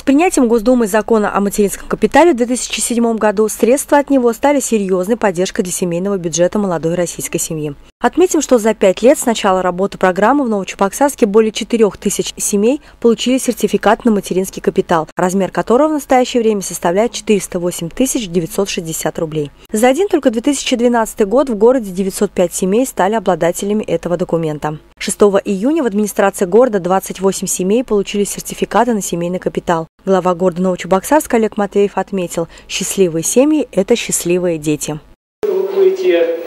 принятием Госдумой закона о материнском капитале в 2007 году средства от него стали серьезной поддержкой для семейного бюджета молодой российской семьи. Отметим, что за 5 лет с начала работы программы в Новочебоксарске более 4000 семей получили сертификат на материнский капитал, размер которого в настоящее время составляет 408 960 рублей. За один только 2012 год в городе 905 семей стали обладателями этого документа. 6 июня в администрации города 28 семей получили сертификаты на семейный капитал. Глава города Новочебоксарск Олег Матвеев отметил: счастливые семьи – это счастливые дети. Вы будете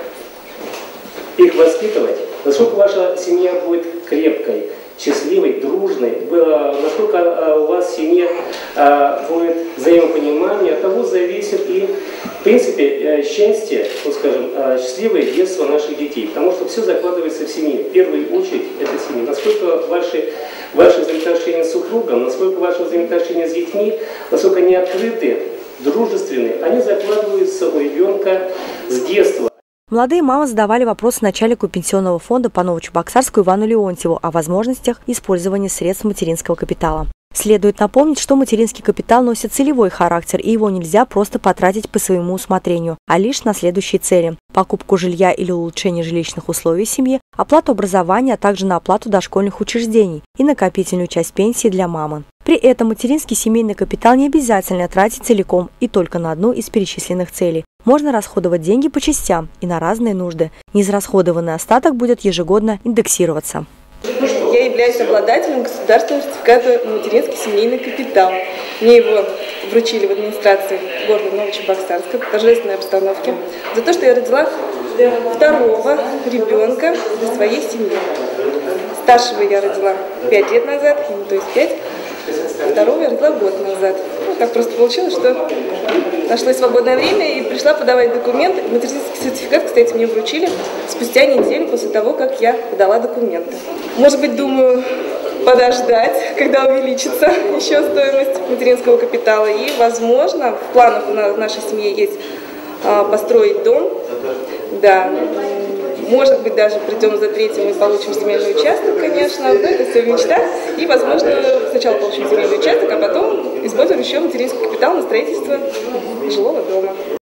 их воспитывать, насколько ваша семья будет крепкой, счастливой, дружной, насколько у вас в семье будет взаимопонимание, от того зависит и, в принципе, счастье, счастливое детство наших детей. Потому что все закладывается в семье. В первую очередь это семья. Насколько ваши взаимоотношения с супругом, насколько ваши взаимоотношения с детьми, насколько они открыты, дружественны, они закладываются у ребенка с детства. Молодые мамы задавали вопросы начальнику пенсионного фонда по Новочебоксарску Ивану Леонтьеву о возможностях использования средств материнского капитала. Следует напомнить, что материнский капитал носит целевой характер, и его нельзя просто потратить по своему усмотрению, а лишь на следующие цели: покупку жилья или улучшение жилищных условий семьи, оплату образования, а также на оплату дошкольных учреждений и накопительную часть пенсии для мамы. При этом материнский семейный капитал не обязательно тратить целиком и только на одну из перечисленных целей. Можно расходовать деньги по частям и на разные нужды. Неизрасходованный остаток будет ежегодно индексироваться. Я являюсь обладателем государственного сертификата на материнский семейный капитал. Мне его вручили в администрации города Новочебоксарска в торжественной обстановке за то, что я родила второго ребенка для своей семьи. Старшего я родила 5 лет назад, то есть 5. Второго я родила год назад. Так просто получилось, что нашлось свободное время и пришла подавать документы. Материнский сертификат, кстати, мне вручили спустя неделю после того, как я подала документы. Может быть, думаю, подождать, когда увеличится еще стоимость материнского капитала. И, возможно, в планах у нашей семьи есть построить дом. Да. Может быть, даже придем за третьим и получим земельный участок, конечно, но это все в мечтах. И, возможно, сначала получим земельный участок, а потом используем еще материнский капитал на строительство жилого дома.